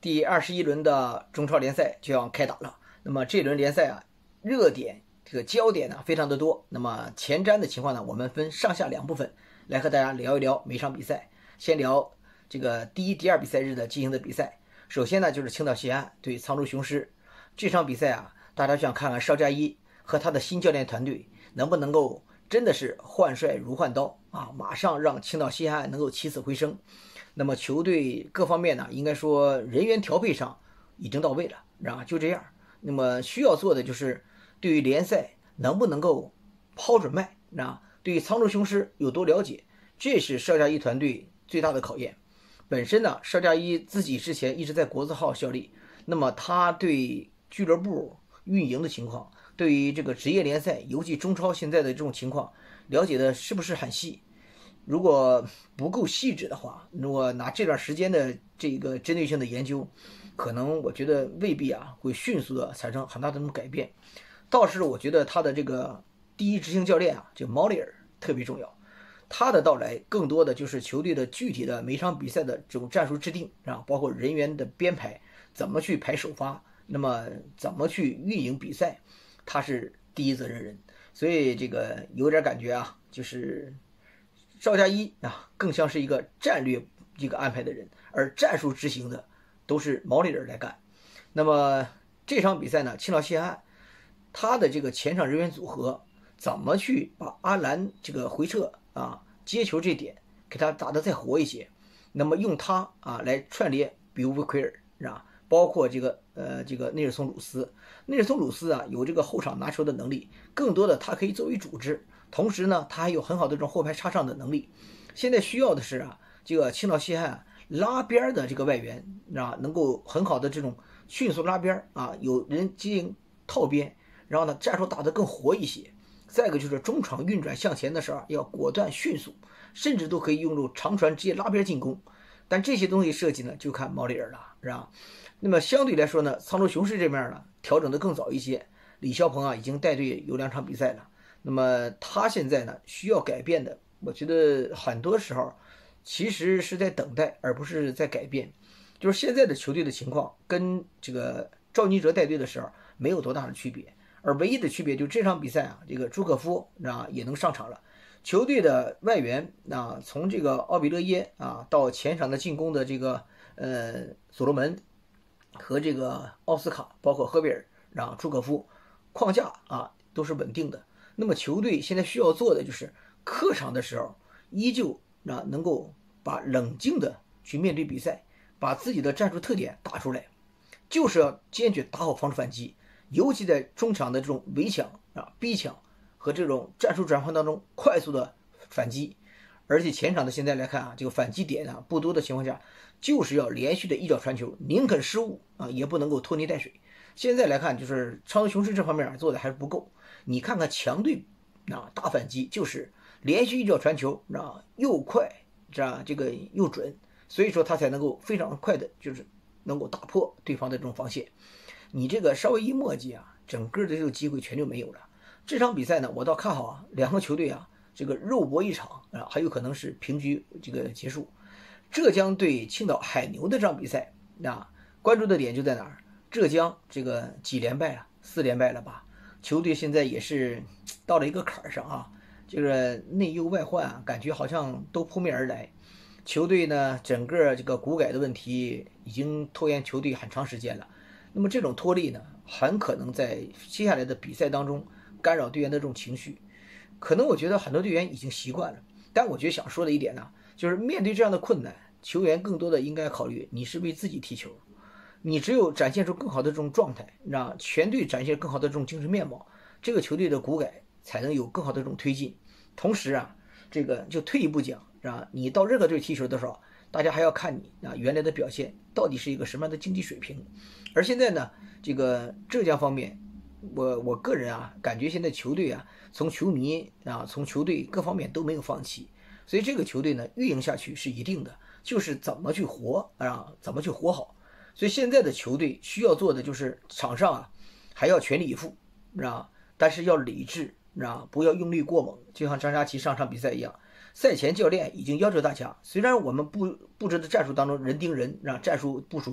第21轮的中超联赛就要开打了。那么这轮联赛啊，热点这个焦点呢非常的多。那么前瞻的情况呢，我们分上下两部分来和大家聊一聊每场比赛。先聊这个第一、第二比赛日的进行的比赛。首先呢，就是青岛西安对沧州雄狮这场比赛啊，大家想看看邵佳一和他的新教练团队能不能够真的是换帅如换刀啊，马上让青岛西安能够起死回生。那么球队各方面呢，应该说人员调配上已经到位了，就这样。那么需要做的就是对于联赛能不能够抛准卖，对于沧州雄狮有多了解，这是邵佳一团队最大的考验。本身呢，邵佳一自己之前一直在国字号效力，那么他对俱乐部运营的情况，对于这个职业联赛，尤其中超现在的这种情况，了解的是不是很细？如果不够细致的话，如果拿这段时间的这个针对性的研究，可能我觉得未必会迅速的产生很大的这种改变。倒是我觉得他的这个第一执行教练这毛里尔特别重要，他的到来更多的就是球队的具体的每场比赛的这种战术制定包括人员的编排，怎么去排首发，那么怎么去运营比赛，他是第一责任人。所以这个有点感觉就是邵佳一更像是一个战略安排的人，而战术执行的都是毛里人来干。那么这场比赛呢，青岛西安他的这个前场人员组合怎么去把阿兰这个回撤接球这点给他打得再活一些，那么用他来串联比乌维奎尔包括这个内尔松鲁斯有这个后场拿球的能力，更多的他可以作为组织，同时呢他还有很好的这种后排插上的能力。现在需要的是这个青岛西安拉边的这个外援能够很好的这种迅速拉边有人进行套边，然后呢战术打得更活一些。再一个就是中场运转向前的时候要果断迅速，甚至都可以用入长传直接拉边进攻。但这些东西设计呢，就看毛里尔了，是吧？那么相对来说呢，沧州雄狮这边呢调整的更早一些，李霄鹏已经带队有2场比赛了。那么他现在呢需要改变的，我觉得很多时候其实是在等待，而不是在改变。就是现在的球队的情况跟这个赵尼哲带队的时候没有多大的区别，而唯一的区别就是这场比赛这个朱可夫也能上场了。球队的外援从这个奥比勒耶到前场的进攻的这个所罗门和这个奥斯卡，包括赫维尔朱可夫，框架都是稳定的。那么球队现在需要做的就是客场的时候依旧能够把冷静的去面对比赛，把自己的战术特点打出来，就是要坚决打好防守反击，尤其在中场的这种围抢逼抢和这种战术转换当中快速的反击。而且前场的现在来看这个反击点不多的情况下，就是要连续的一脚传球，宁肯失误也不能够拖泥带水。现在来看就是沧州雄狮这方面做的还是不够。你看看强队大反击就是连续一脚传球又快这个又准，所以说他才能够非常快的就是能够打破对方的这种防线。你这个稍微一磨叽整个的这个机会全就没有了。这场比赛呢，我倒看好两个球队这个肉搏一场还有可能是平局这个结束。浙江对青岛海牛的这场比赛关注的点就在哪儿？浙江这个几连败4连败了吧？球队现在也是到了一个坎上就是内忧外患感觉好像都扑面而来。球队呢整个这个股改的问题已经拖延球队很长时间了。那么这种拖累呢，很可能在接下来的比赛当中干扰队员的这种情绪。可能我觉得很多队员已经习惯了，但我觉得想说的一点就是面对这样的困难，球员更多的应该考虑你是为自己踢球。你只有展现出更好的这种状态，让全队展现更好的这种精神面貌，这个球队的股改才能有更好的这种推进。同时这个就退一步讲你到任何队踢球的时候，大家还要看你原来的表现到底是一个什么样的竞技水平。而现在呢，这个浙江方面，我个人感觉现在球队从球迷从球队各方面都没有放弃，所以这个球队呢运营下去是一定的，就是怎么去活怎么去活好。所以现在的球队需要做的就是场上还要全力以赴但是要理智不要用力过猛，就像张家齐上场比赛一样。赛前教练已经要求大家，虽然我们布置的战术当中人盯人战术部署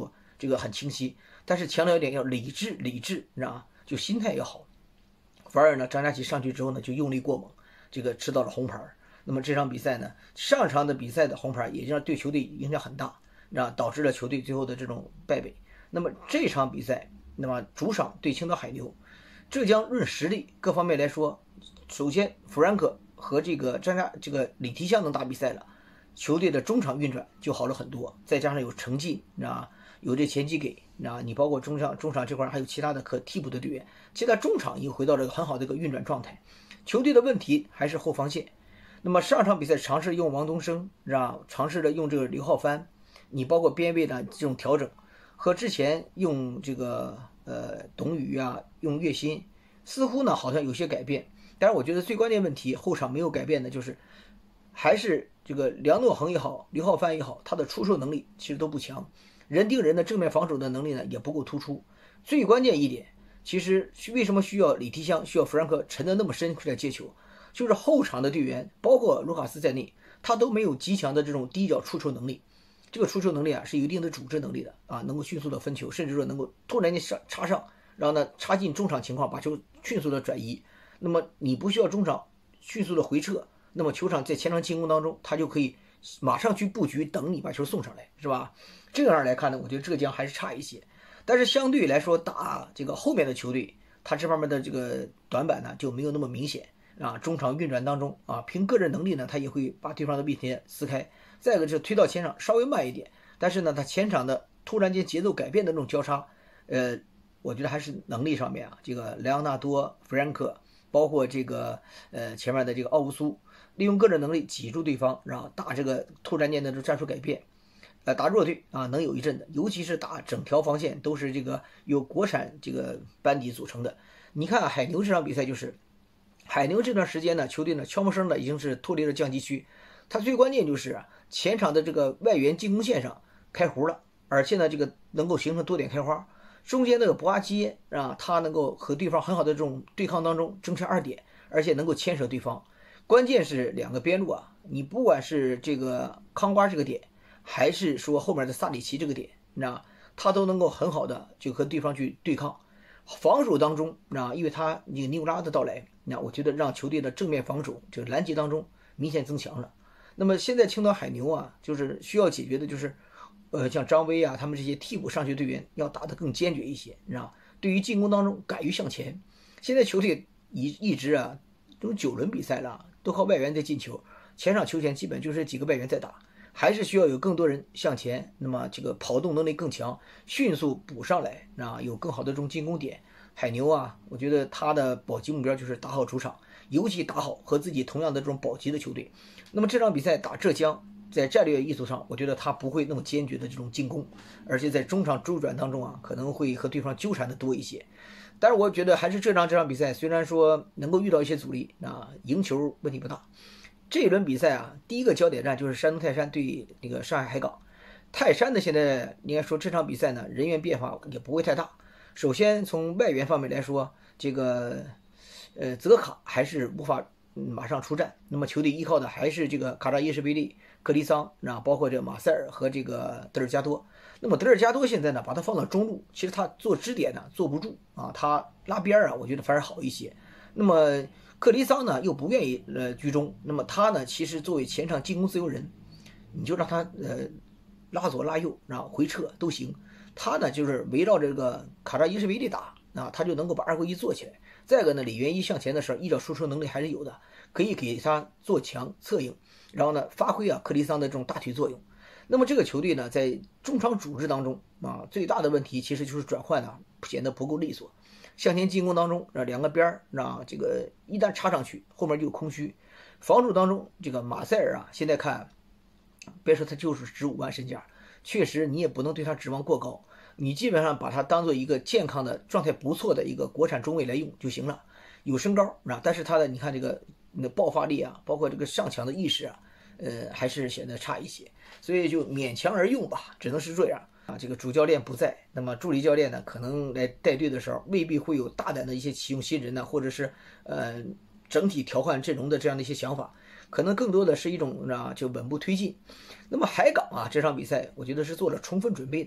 这个很清晰。但是强调一点要理智，你知道吧？就心态要好。反而呢，张家齐上去之后呢，就用力过猛，这个吃到了红牌。那么这场比赛呢，上场的比赛的红牌也让对球队影响很大，导致了球队最后的这种败北。那么这场比赛，那么主场对青岛海牛，浙江论实力各方面来说，首先弗兰克和这个李提香能打比赛了，球队的中场运转就好了很多，再加上有成绩，有这前期给，你包括中场这块还有其他的可替补的队员，现在中场又回到了很好的一个运转状态。球队的问题还是后防线。那么上场比赛尝试用王东升，尝试着用这个刘浩帆，你包括边位的这种调整，和之前用这个董宇用岳鑫，似乎呢好像有些改变。但是我觉得最关键问题后场没有改变的就是还是这个梁诺恒也好，刘浩帆也好，他的出手能力其实都不强，人盯人的正面防守的能力呢也不够突出。最关键一点，其实为什么需要李提香，需要弗兰克沉得那么深来接球，就是后场的队员包括卢卡斯在内，他都没有极强的这种低脚出球能力。这个出球能力是有一定的组织能力的能够迅速的分球，甚至说能够突然间插上，然后呢插进中场情况，把球迅速的转移。那么你不需要中场迅速的回撤，那么球场在前场进攻当中，他就可以马上去布局，等你把球送上来，是吧？这样来看呢，我觉得浙江还是差一些。但是相对来说，打这个后面的球队，他这方面的这个短板呢就没有那么明显中场运转当中凭个人能力呢，他也会把对方的臂贴撕开。再一个就是推到前场稍微慢一点，但是呢，他前场的突然间节奏改变的那种交叉，我觉得还是能力上面这个莱昂纳多、弗兰克，包括这个前面的这个奥乌苏，利用个人能力挤住对方，然后打这个突然间的战术改变，打弱队能有一阵的，尤其是打整条防线都是这个由国产这个班底组成的。你看海牛这场比赛就是海牛这段时间呢，球队呢悄没声的已经是脱离了降级区，他最关键就是前场的这个外援进攻线上开胡了，而且呢这个能够形成多点开花，中间那个博阿基他能够和对方很好的这种对抗当中争成2点，而且能够牵扯对方。关键是两个边路你不管是这个康瓜这个点，还是说后面的萨里奇这个点，他都能够很好的就和对方去对抗。防守当中因为他那个尼古拉的到来，我觉得让球队的正面防守这个拦截当中明显增强了。那么现在青岛海牛就是需要解决的就是像张威他们这些替补上去队员要打得更坚决一些，对于进攻当中敢于向前。现在球队一直都9轮比赛了，都靠外援在进球，前场球权基本就是几个外援在打，还是需要有更多人向前，那么这个跑动能力更强，迅速补上来有更好的这种进攻点。海牛我觉得他的保级目标就是打好主场，尤其打好和自己同样的这种保级的球队。那么这场比赛打浙江，在战略意图上，我觉得他不会那么坚决的这种进攻，而且在中场周转当中可能会和对方纠缠的多一些。但是我觉得还是这场比赛虽然说能够遇到一些阻力赢球问题不大。这一轮比赛第一个焦点战就是山东泰山对那个上海海港。泰山的现在应该说这场比赛呢人员变化也不会太大。首先从外援方面来说，这个泽卡还是无法马上出战，那么球队依靠的还是这个卡扎耶什贝利、克里桑，包括这个马塞尔和这个德尔加多。那么德尔加多现在呢把他放到中路，其实他做支点呢坐不住他拉边我觉得反而好一些。那么克里桑呢又不愿意居中，那么他呢其实作为前场进攻自由人，你就让他拉左拉右回撤都行。他呢就是围绕这个卡扎伊什维利打他就能够把2归1做起来。再一个呢，李元一向前的时候依照输出能力还是有的，可以给他做强策应，然后呢发挥克里桑的这种大腿作用。那么这个球队呢在中场组织当中最大的问题其实就是转换显得不够利索。向前进攻当中2个边这个一旦插上去后面就有空虚。防守当中这个马塞尔现在看别说他就是15万身价，确实你也不能对他指望过高，你基本上把他当做一个健康的状态不错的一个国产中卫来用就行了。有身高但是他的你看这个爆发力包括这个上抢的意识还是显得差一些，所以就勉强而用吧，只能是这样这个主教练不在，那么助理教练呢可能来带队的时候未必会有大胆的一些启用新人或者是整体调换阵容的这样的一些想法，可能更多的是一种就稳步推进。那么海港这场比赛我觉得是做了充分准备的。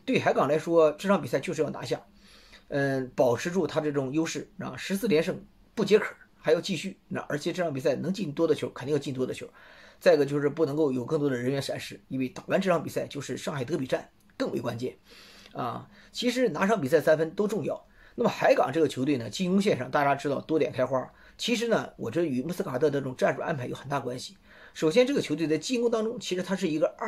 对海港来说，这场比赛就是要拿下，保持住他这种优势啊，14连胜不解渴，还要继续。那而且这场比赛能进多的球，肯定要进多的球。再一个就是不能够有更多的人员闪失，因为打完这场比赛就是上海德比战更为关键啊。其实哪场比赛3分都重要。那么海港这个球队呢，进攻线上大家知道多点开花，其实呢，我觉得与穆斯卡特的这种战术安排有很大关系。首先，这个球队在进攻当中，其实它是一个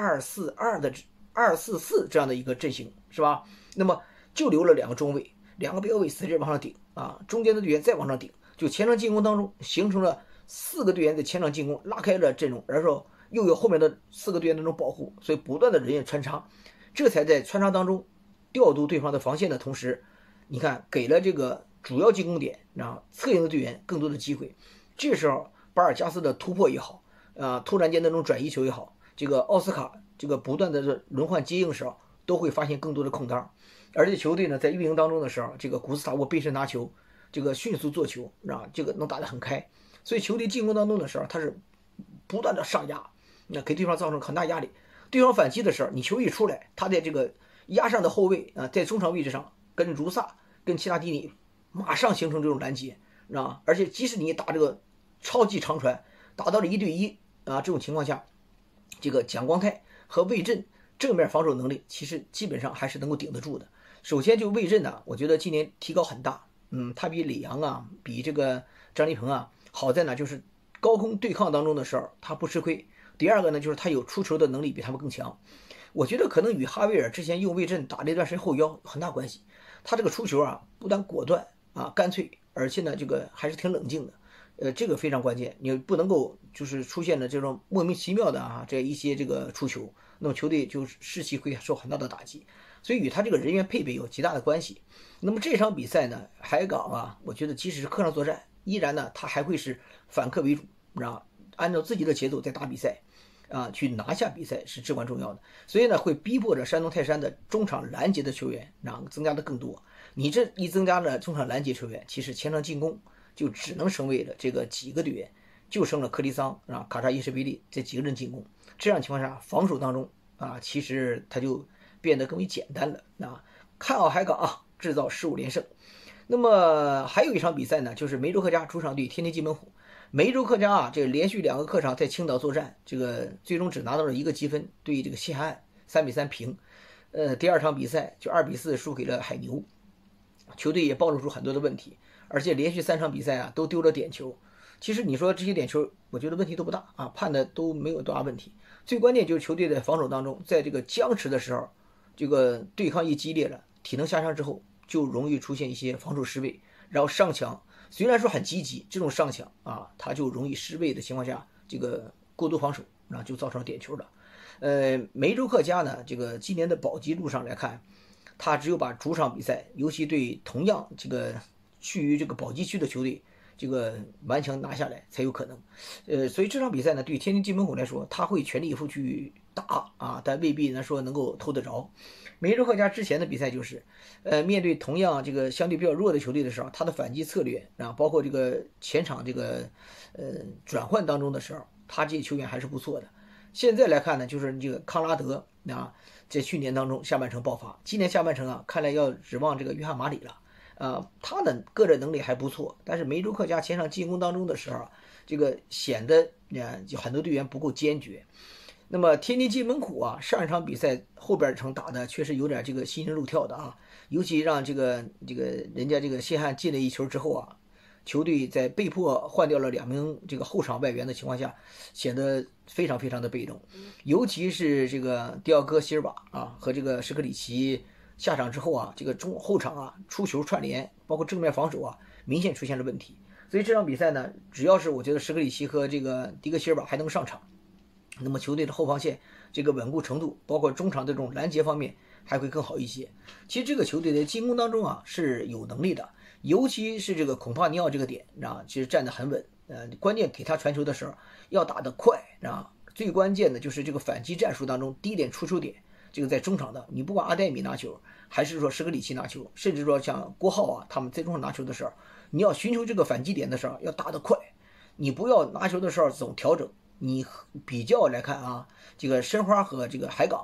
2-4-2的2-4-4这样的一个阵型，是吧？那么就留了2个中卫，2个标位死劲往上顶啊，中间的队员再往上顶，就前场进攻当中形成了4个队员在前场进攻，拉开了阵容，然后又有后面的4个队员的那种保护，所以不断的人员穿插，这才在穿插当中调度对方的防线的同时，你看给了这个主要进攻点啊侧应的队员更多的机会。这时候巴尔加斯的突破也好，突然间那种转移球也好，这个奥斯卡这个不断的轮换接应时候，都会发现更多的空当。而且球队呢在运营当中的时候，这个古斯塔沃背身拿球，这个迅速做球，这个能打得很开。所以球队进攻当中的时候，他是不断的上压，那给对方造成很大压力。对方反击的时候，你球一出来，他在这个压上的后卫在中场位置上跟茹萨跟齐达迪尼马上形成这种拦截，而且即使你打这个超级长传，打到了1对1这种情况下，这个蒋光太和魏震正面防守能力其实基本上还是能够顶得住的。首先就魏震呢，我觉得今年提高很大，他比李阳比这个张立鹏好在呢，就是高空对抗当中的时候他不吃亏。第二个呢，就是他有出球的能力比他们更强。我觉得可能与哈维尔之前用魏震打那段时间后腰有很大关系。他这个出球不但果断干脆，而且呢这个还是挺冷静的。这个非常关键，你不能够就是出现了这种莫名其妙的这一些这个出球，那么球队就士气会受很大的打击。所以与他这个人员配备有极大的关系。那么这场比赛呢，海港我觉得即使是客场作战，依然呢他还会是反客为主，按照自己的节奏在打比赛去拿下比赛是至关重要的。所以呢会逼迫着山东泰山的中场拦截的球员增加的更多。你这一增加了中场拦截球员，其实前场进攻就只能剩为了这个几个队员，就剩了克里桑卡扎伊什比利这几个人进攻。这样情况下防守当中其实他就变得更为简单了看好海港制造15连胜。那么还有一场比赛呢，就是梅州客家主场对天津津门虎。梅州客家这个连续2个客场在青岛作战，这个最终只拿到了1个积分，对这个西海岸3-3平。第二场比赛就2-4输给了海牛，球队也暴露出很多的问题，而且连续3场比赛都丢了点球。其实你说这些点球，我觉得问题都不大判的都没有多大问题。最关键就是球队在防守当中，在这个僵持的时候，这个对抗一激烈了，体能下降之后，就容易出现一些防守失位，然后上抢虽然说很积极，这种上抢他就容易失位的情况下，这个过度防守就造成点球了。梅州客家呢，这个今年的保级路上来看，他只有把主场比赛，尤其对同样这个处于这个保级区的球队，这个顽强拿下来才有可能。所以这场比赛呢，对天津津门虎来说，他会全力以赴去打但未必说能够偷得着。梅州客家之前的比赛就是，面对同样这个相对比较弱的球队的时候，他的反击策略包括这个前场这个转换当中的时候，他这些球员还是不错的。现在来看呢，就是这个康拉德在去年当中下半程爆发，今年下半程看来要指望这个约翰马里了。他的个人能力还不错，但是梅州客家前场进攻当中的时候这个显得就很多队员不够坚决。那么天津津门虎上一场比赛后边程打的确实有点这个心惊肉跳的尤其让这个人家这个谢汉进了1球之后球队在被迫换掉了2名这个后场外援的情况下，显得非常非常的被动。尤其是这个迪奥戈希尔瓦和这个什克里奇下场之后这个后场出球串联，包括正面防守明显出现了问题。所以这场比赛呢，只要是我觉得什克里奇和这个迪戈希尔瓦还能上场，那么球队的后防线这个稳固程度，包括中场这种拦截方面还会更好一些。其实这个球队在进攻当中是有能力的，尤其是这个孔帕尼奥这个点其实站得很稳。关键给他传球的时候要打得快最关键的就是这个反击战术当中低点出球点，这个在中场的，你不管阿黛米拿球，还是说什克里奇拿球，甚至说像郭浩他们在中场拿球的时候，你要寻求这个反击点的时候要打得快，你不要拿球的时候总调整。你比较来看这个申花和这个海港，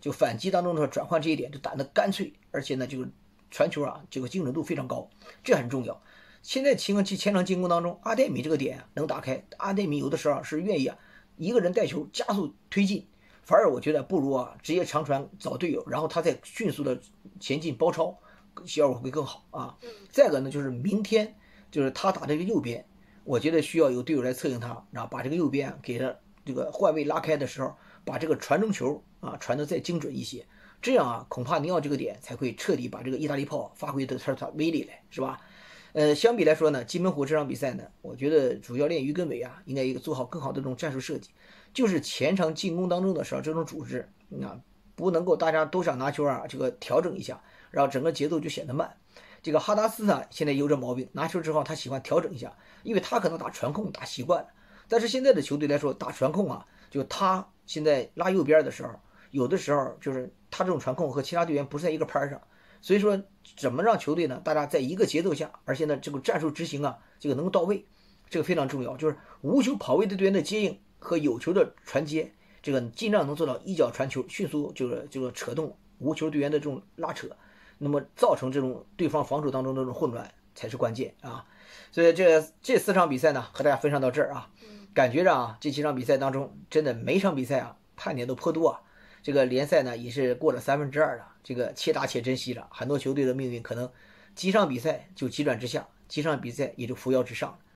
就反击当中的转换这一点就打得干脆，而且呢这个传球啊这个精准度非常高，这很重要。现在前场进攻当中，阿黛米这个点能打开，阿黛米有的时候是愿意一个人带球加速推进，反而我觉得不如直接长传找队友，然后他再迅速的前进包抄，效果会更好啊。再一个呢就是明天就是他打这个右边，我觉得需要有队友来策应他，然后把这个右边给他这个换位拉开的时候，把这个传中球传得再精准一些，这样恐怕尼奥这个点才会彻底把这个意大利炮发挥的他威力来，是吧？相比来说呢，金门湖这场比赛呢，我觉得主教练于根伟应该做好更好的这种战术设计，就是前场进攻当中的时候这种组织不能够大家都想拿球这个调整一下，然后整个节奏就显得慢。这个哈达斯现在有这毛病，拿球之后他喜欢调整一下，因为他可能打传控打习惯了，但是现在的球队来说打传控就他现在拉右边的时候，有的时候就是他这种传控和其他队员不是在一个拍上。所以说，怎么让球队呢？大家在一个节奏下，而且呢，这个战术执行这个能够到位，这个非常重要。就是无球跑位的队员的接应和有球的传接，这个尽量能做到一脚传球，迅速这个扯动无球队员的这种拉扯，那么造成这种对方防守当中的这种混乱才是关键啊。所以这4场比赛呢，和大家分享到这儿感觉着这7场比赛当中，真的每场比赛看点都颇多这个联赛呢也是过了2/3了，这个且打且珍惜了。很多球队的命运可能几场比赛就急转直下，几场比赛也就扶摇直上了。